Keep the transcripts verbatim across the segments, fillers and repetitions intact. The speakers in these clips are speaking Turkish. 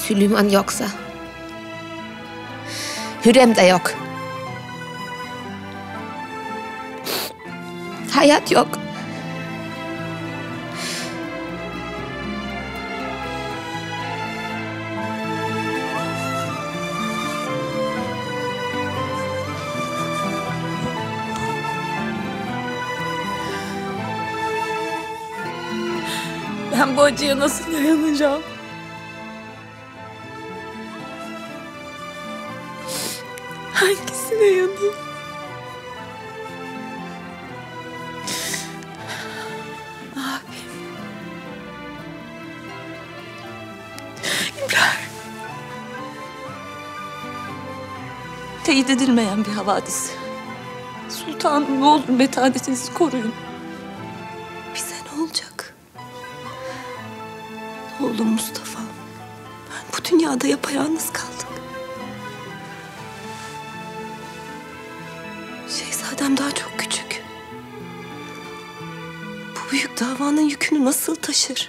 Süleyman yoksa Hürrem de yok. Hayat yok. Ben bu acıya nasıl dayanacağım? Hangisine yanayım? Abim. İbrahim. Teyit edilmeyen bir havadis. Sultanım, ne olur metanetinizi koruyun. Bize ne olacak? Oğlum Mustafa. Ben bu dünyada yapayalnız kaldım. Şehzadem daha çok küçük. Bu büyük davanın yükünü nasıl taşır?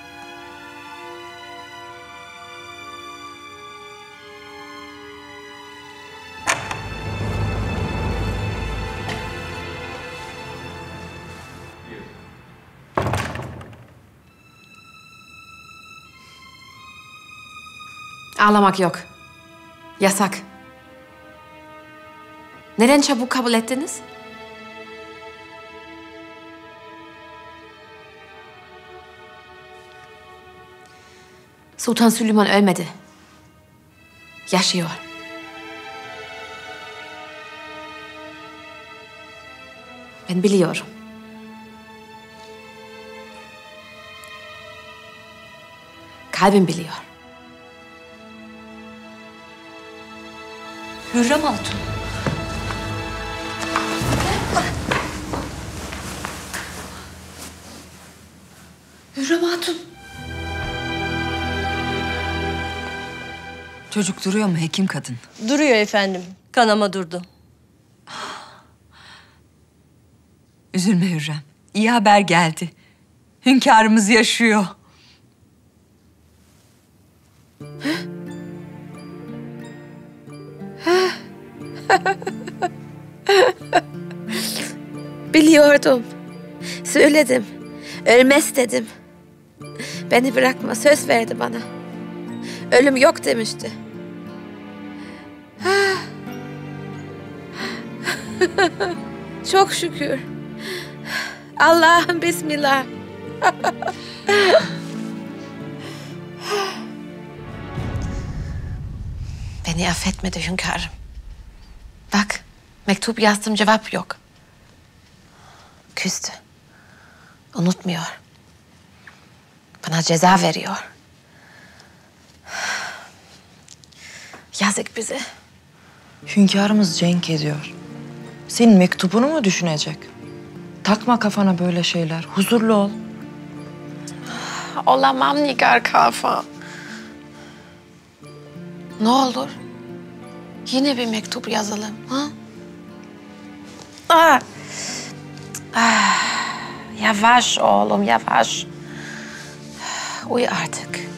Ağlamak yok. Yasak. Neden çabuk kabul ettiniz? Sultan Süleyman ölmedi. Yaşıyor. Ben biliyorum. Kalbim biliyor. Hürrem Hatun. Hürrem Hatun. Çocuk duruyor mu hekim kadın? Duruyor efendim. Kanama durdu. Üzülme Hürrem. İyi haber geldi. Hünkârımız yaşıyor. Biliyordum. Söyledim. Ölmez dedim. Beni bırakma, söz verdi bana. Ölüm yok demişti. Çok şükür. Allah'ım bismillah. Beni affetmedi hünkârım. Bak, mektup yazdım, cevap yok. Küstü. Unutmuyor. Bana ceza veriyor. Yazık bize. Hünkârımız cenk ediyor. Senin mektubunu mu düşünecek? Takma kafana böyle şeyler. Huzurlu ol. Olamam Nigar Kafa. Ne olur? Yine bir mektup yazalım. Ha? Ah. Ah. Yavaş oğlum, yavaş. Uyu artık.